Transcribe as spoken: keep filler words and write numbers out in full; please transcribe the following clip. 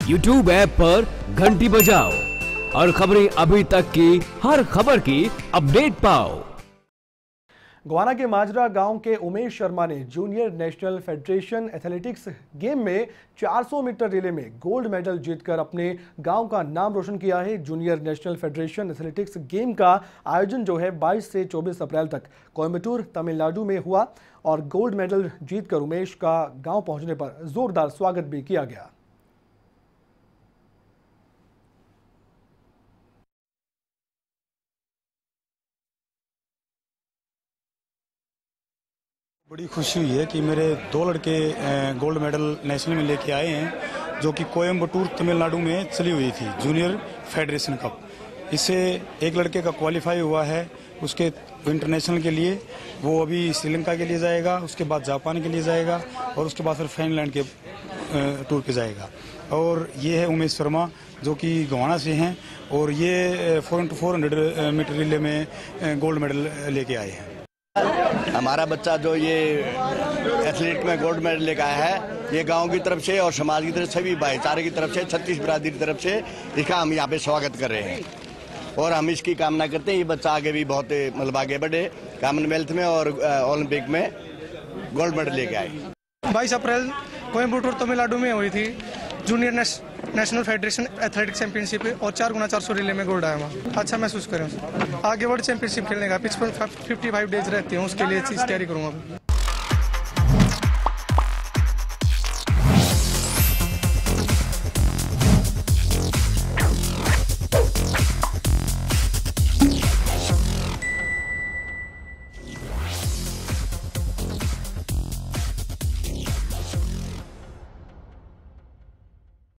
YouTube app पर घंटी बजाओ और खबरें अभी तक की हर खबर की अपडेट पाओ। गोवाना के माजरा गांव के उमेश शर्मा ने junior national federation athletics game में चार सौ मीटर रिले में गोल्ड मेडल जीतकर अपने गांव का नाम रोशन किया है। Junior national federation athletics game का आयोजन जो है बाईस से चौबीस अप्रैल तक कोयम्बटूर तमिलनाडु में हुआ और गोल्ड मेडल जीतकर उमेश का गाँव पहुँचने पर जोरदार स्वागत भी किया गया। बड़ी खुशी हुई है कि मेरे दो लड़के गोल्ड मेडल नेशनल में लेके आए हैं, जो कि कोयम्बटूर तमिलनाडु में चली हुई थी जूनियर फेडरेशन कप। इससे एक लड़के का क्वालिफाई हुआ है उसके इंटरनेशनल के लिए, वो अभी श्रीलंका के लिए जाएगा, उसके बाद जापान के लिए जाएगा और उसके बाद फिर फिनलैंड के टूर पे जाएगा। और ये है उमेश शर्मा जो कि गोवाना से हैं और ये four into four hundred metre relay में गोल्ड मेडल लेके आए हैं। हमारा बच्चा जो ये एथलीट में गोल्ड मेडल लेकर आया है, ये गांव की तरफ से और समाज की तरफ से, सभी भाईचारे की तरफ से, छत्तीस बिरादरी की तरफ से इसका हम यहाँ पे स्वागत कर रहे हैं और हम इसकी कामना करते हैं ये बच्चा आगे भी बहुत मतलब आगे बढ़े, कॉमनवेल्थ में और ओलंपिक में गोल्ड मेडल लेके आए। बाईस अप्रैल कोयम्बटूर तमिलनाडु में हुई थी जूनियर नेश, नेशनल फेडरेशन एथलेटिक्स चैंपियनशिप और चार गुना चार सौ रिले में गोल्ड आया वहाँ। अच्छा महसूस करें, आगे वर्ल्ड चैंपियनशिप खेलने का पिच पर फिफ्टी फाइव डेज रहते हैं, उसके लिए चीज तैयारी करूँगा।